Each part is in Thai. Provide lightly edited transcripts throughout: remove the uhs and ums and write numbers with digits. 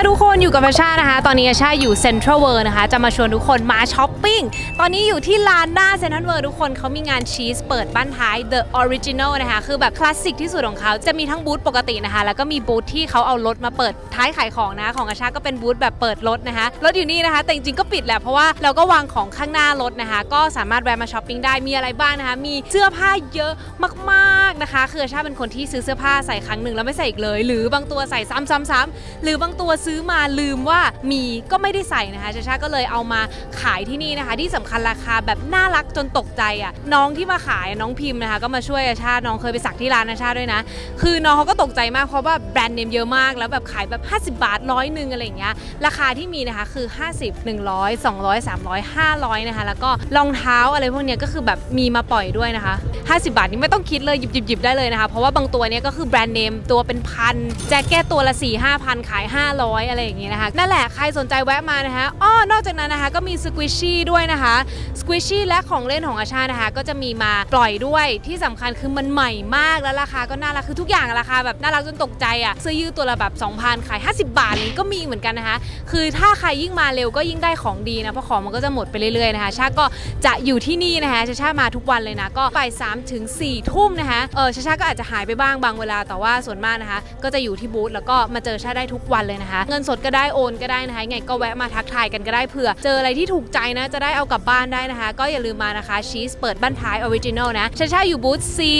ทุกคนอยู่กับอาชานะคะตอนนี้อาชาอยู่เซ็นทรัลเวิลด์นะคะจะมาชวนทุกคนมาช้อปปิ้งตอนนี้อยู่ที่ลานหน้าเซ็นทรัลเวิลด์ทุกคนเขามีงานชีสเปิดบ้านท้าย The Original นะคะคือแบบคลาสสิกที่สุดของเขาจะมีทั้งบูธปกตินะคะแล้วก็มีบูธที่เขาเอารถมาเปิดท้ายขายของนะของอาชาก็เป็นบูธแบบเปิดรถนะคะรถอยู่นี่นะคะแต่จริงๆก็ปิดแหละเพราะว่าเราก็วางของข้างหน้ารถนะคะก็สามารถแวะมาช้อปปิ้งได้มีอะไรบ้างนะคะมีเสื้อผ้าเยอะมากๆนะคะคืออาชาเป็นคนที่ซื้อเสื้อผ้าใส่ครั้งหนึ่งแล้วไม่ใส่อีกเลยหรือบางตัวใส่ซ้ำๆหรือบางตัวซื้อมาลืมว่ามีก็ไม่ได้ใส่นะคะชาก็เลยเอามาขายที่นี่นะคะที่สำคัญราคาแบบน่ารักจนตกใจอ่ะน้องที่มาขายน้องพิมพ์นะคะก็มาช่วยอาชาน้องเคยไปสักที่ร้านอาชาด้วยนะคือน้องเขาก็ตกใจมากเพราะว่าแบรนด์เนมเยอะมากแล้วแบบขายแบบ50 บาท100อะไรอย่างเงี้ยราคาที่มีนะคะคือ50 100 200 300 500นะคะแล้วก็รองเท้าอะไรพวกนี้ก็คือแบบมีมาปล่อยด้วยนะคะ50 บาทนี่ไม่ต้องคิดเลยหยิบได้เลยนะคะเพราะว่าบางตัวเนี้ยก็คือแบรนด์เนมตัวเป็นพันแจ็คเก็ตตัวละ 4-5,000 ขาย500อะไรอย่างเงี้ยนะคะนั่นแหละใครสนใจแวะมานะคะนอกจากนั้นนะคะก็มีสควิชชี่ด้วยนะคะสควิชชี่และของเล่นของอาชานะคะก็จะมีมาปล่อยด้วยที่สำคัญคือมันใหม่มากแล้วราคาก็น่ารักคือทุกอย่างราคาแบบน่ารักจนตกใจอ่ะเสื้อยืดตัวละแบบ 2,000 ขาย50 บาทนี้ก็มีเหมือนกันนะคะคือถ้าใครยิ่งมาเร็วก็ยิ่งได้ของดีนะเพราะของมันก็จะหมดไปเรื่อยๆนะคะชาก็จะอยู่ที่นี่นะคะชามาทุกวันเลยนะก็บ่าย3 ถึง 4 ทุ่มนะคะชาก็อาจจะหายไปบ้างบางเวลาแต่ว่าส่วนมากนะคะก็จะอยู่ที่บูธแล้วก็มาเจอชาได้ทุกวันเลยนะคะเงินสดก็ได้โอนก็ได้นะคะไงก็แวะมาทักทายกันก็ได้เผื่อเจออะไรที่ถูกใจนะจะได้เอากลับบ้านได้นะคะก็อย่าลืมมานะคะชีสเปิดบ้านท้ายออริจินอลนะชาอยู่บูธ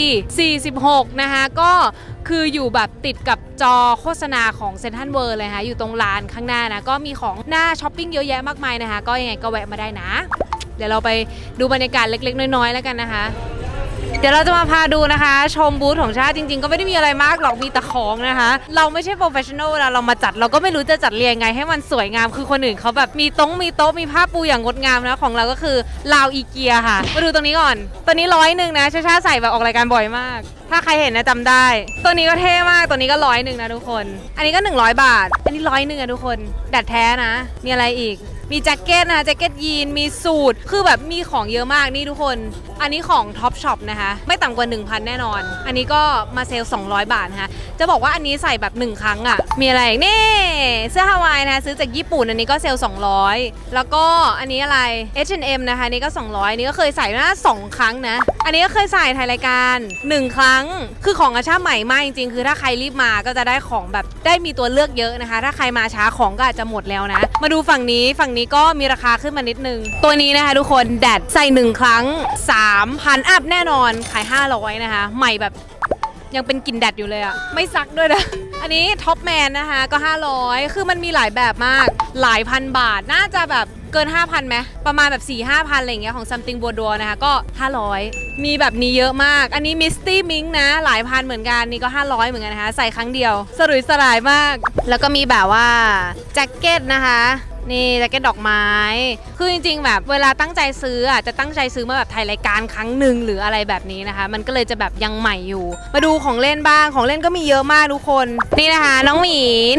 C46 นะคะก็คืออยู่แบบติดกับจอโฆษณาของเซ็นทรัลเวิลด์เลยค่ะอยู่ตรงลานข้างหน้านะก็มีของหน้าช้อปปิ้งเยอะแยะมากมายนะคะก็ยังไงก็แวะมาได้นะเดี๋ยวเราไปดูบรรยากาศเล็กๆน้อยๆแล้วกันนะคะเดี๋ยวเราจะมาพาดูนะคะชมบูธของชาจริงๆก็ไม่ได้มีอะไรมากหรอกมีแต่ของนะคะเราไม่ใช่โปรเฟชชั่นอลเรามาจัดเราก็ไม่รู้จะจัดเรียงไงให้มันสวยงามคือคนอื่นเขาแบบมีโต๊ะมีผ้าปูอย่างงดงามนะของเราก็คือลาวอีเกียค่ะมาดูตรงนี้ก่อนตัวนี้100นะชาใส่แบบออกรายการบ่อยมากถ้าใครเห็นนะจำได้ตัวนี้ก็เท่มากตัวนี้ก็100นะทุกคนอันนี้ก็100 บาทอันนี้100นะทุกคนดัดแท้นะมีอะไรอีกมีแจ็คเก็ตนะคะแจ็คเก็ตยีนมีสูทคือแบบมีของเยอะมากนี่ทุกคนอันนี้ของ Top Shop นะคะไม่ต่ำกว่า 1,000 แน่นอนอันนี้ก็มาเซลล์200 บาทนะคะจะบอกว่าอันนี้ใส่แบบ1 ครั้งอ่ะมีอะไรนี่เสื้อฮาวายนะคะซื้อจากญี่ปุ่นอันนี้ก็เซลล์200แล้วก็อันนี้อะไร H&M นะคะนี่ก็200อันนี้ก็เคยใส่มา2 ครั้งนะอันนี้ก็เคยใส่ถ่ายรายการ1 ครั้งคือของอาชาใหม่มากจริงๆคือถ้าใครรีบมาก็จะได้ของแบบได้มีตัวเลือกเยอะนะคะถ้าใครมาช้าของก็อาจจะหมดแล้วนะมาดูฝั่งนี้ก็มีราคาขึ้นมานิดนึงตัวนี้นะคะทุกคนแดดใส่1 ครั้ง 3,000 อัพแน่นอนขาย500นะคะใหม่แบบยังเป็นกลิ่นแดดอยู่เลยอะไม่ซักด้วยนะอันนี้ท็อปแมนนะคะก็500คือมันมีหลายแบบมากหลายพันบาทน่าจะแบบเกิน 5,000 ไหมประมาณแบบ 4-5,000 อะไรอย่างเงี้ยของ Something Bordeaux นะคะก็500มีแบบนี้เยอะมากอันนี้ Misty Mink นะหลายพันเหมือนกันนี่ก็500เหมือนกันนะคะใส่ครั้งเดียวสรุยสลายมากแล้วก็มีแบบว่าแจ็คเก็ตนะคะนี่แจ็คเก็ตดอกไม้คือจริงๆแบบเวลาตั้งใจซื้ออ่ะจะตั้งใจซื้อมาแบบถ่ายรายการครั้งหนึ่งหรืออะไรแบบนี้นะคะมันก็เลยจะแบบยังใหม่อยู่มาดูของเล่นบ้างของเล่นก็มีเยอะมากทุกคนนี่นะคะน้องหมี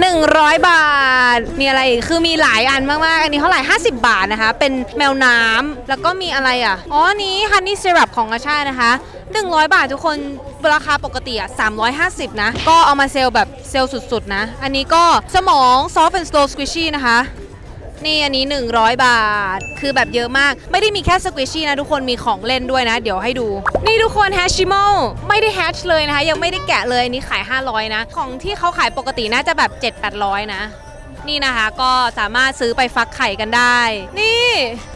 100 บาทมีอะไรอีกคือมีหลายอันมากๆอันนี้เท่าไหร่50 บาทนะคะเป็นแมวน้ำแล้วก็มีอะไรอ่ะนี้ฮันนี่ซีรัปของอาชานะคะ100 บาททุกคนราคาปกติอ่ะ350นะก็เอามาเซลล์แบบเซลล์สุดๆนะอันนี้ก็สมอง Soft and Slow Squishy นะคะนี่อันนี้100 บาทคือแบบเยอะมากไม่ได้มีแค่สควิชชี่นะทุกคนมีของเล่นด้วยนะเดี๋ยวให้ดูนี่ทุกคนแฮชชิโมไม่ได้แฮชเลยนะคะยังไม่ได้แกะเลยอันนี้ขาย500นะของที่เขาขายปกติน่าจะแบบ700-800นะนี่นะคะก็สามารถซื้อไปฟักไข่กันได้นี่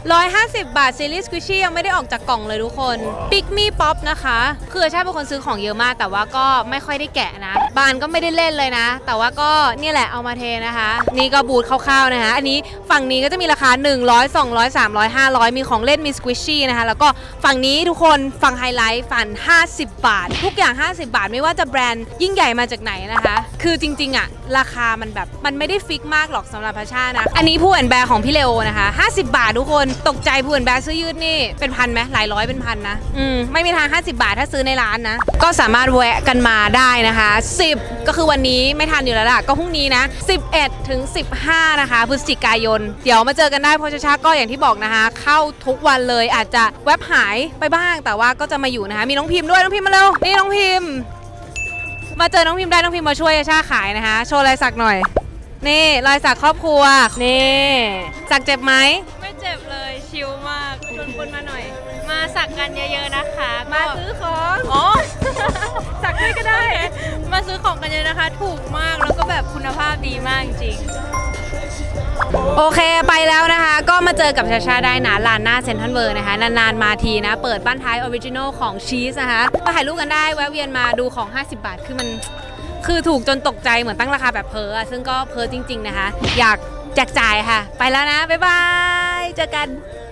150 บาทซีรีส์สควิชชี่ยังไม่ได้ออกจากกล่องเลยทุกคนปิกมี่ป๊อปนะคะคือใช่เป็นคนซื้อของเยอะมากแต่ว่าก็ไม่ค่อยได้แกะนะบานก็ไม่ได้เล่นเลยนะแต่ว่าก็นี่แหละเอามาเทนะคะนี่ก็บูธคร่าวๆนะคะอันนี้ฝั่งนี้ก็จะมีราคา100 200 300 500มีของเล่นมีสควิชชี่นะคะแล้วก็ฝั่งนี้ทุกคนฝั่งไฮไลท์ฝั่ง50 บาททุกอย่าง50 บาทไม่ว่าจะแบรนด์ยิ่งใหญ่มาจากไหนนะคะคือจริงๆอ่ะราคามันแบบมันไม่ได้ฟิกมากหรอกสำหรับพาชานะอันนี้ผู้แอนแบร์ของพี่เลโอนะคะ50 บาททุกคนตกใจผู้แอนแบร์ซื้อยืดนี่เป็นพันไหมหลายร้อยเป็นพันนะไม่มีทาง50 บาทถ้าซื้อในร้านนะก็สามารถแวะกันมาได้นะคะ10ก็คือวันนี้ไม่ทันอยู่แล้วล่ะก็พรุ่งนี้นะ11 ถึง 15นะคะพฤศจิกายนเดี๋ยวมาเจอกันได้เพราะชาก็อย่างที่บอกนะคะเข้าทุกวันเลยอาจจะแวบหายไปบ้างแต่ว่าก็จะมาอยู่นะคะมีน้องพิมพ์ด้วยน้องพิมพ์มาเร็วนี่น้องพิมพ์มาเจอน้องพิมพ์ได้น้องพิมพ์มาช่วยชาขายนะคะโชว์ลายสักหน่อยนี่รอยสักครอบครัวนี่สักเจ็บไหมไม่เจ็บเลยชิลมากชวนคนมาหน่อยมาสักกันเยอะๆนะคะมาซื้อของอ๋อสักด้วยก็ได้มาซื้อของกันเยอะนะคะถูกมากแล้วก็แบบคุณภาพดีมากจริงโอเคไปแล้วนะคะก็มาเจอกับชาชาได้นะลานหน้าเซ็นทรัลเวิลด์นะคะนานๆมาทีนะเปิดบ้านท้ายออริจินอลของชีสนะคะก็ถ่ายรูปกันได้แวะเวียนมาดูของ50 บาทคือถูกจนตกใจเหมือนตั้งราคาแบบเพ้อซึ่งก็เพ้อจริงๆนะคะอยากแจกจ่ายค่ะไปแล้วนะบ๊ายบายเจอกัน